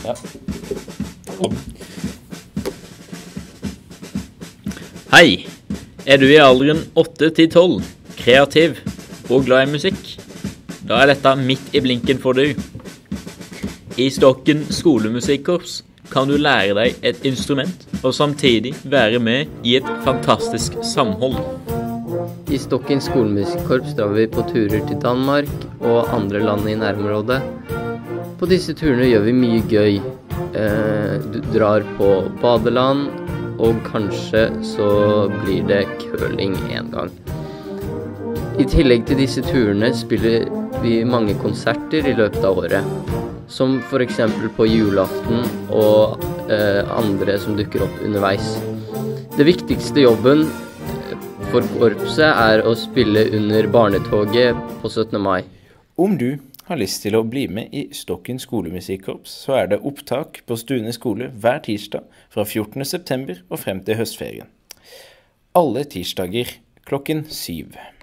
Ja. Hei, er du i alderen 8 til 12, kreativ og glad i musikk? Da er dette midt i blinken for du. I Stokken skolemusikkorps kan du lære deg et instrument og samtidig være med i et fantastisk samhold. I Stokken skolemusikkorps drar vi på turer til Danmark og andre land i nærområdet. På disse turene gjør vi mye gøy. Du drar på badeland, og kanskje så blir det curling en gang. I tillegg til disse turene spiller vi mange konserter i løpet av året, som for eksempel på julaften og andre som dukker opp underveis. Det viktigste jobben for korpset er å spille under barnetoget på 17. mai. Om du har lyst til å bli med i Stokken skolemusikkorps, så er det opptak på Stune skole hver tirsdag fra 14. september og frem til høstferien. Alle tirsdager klokken 7.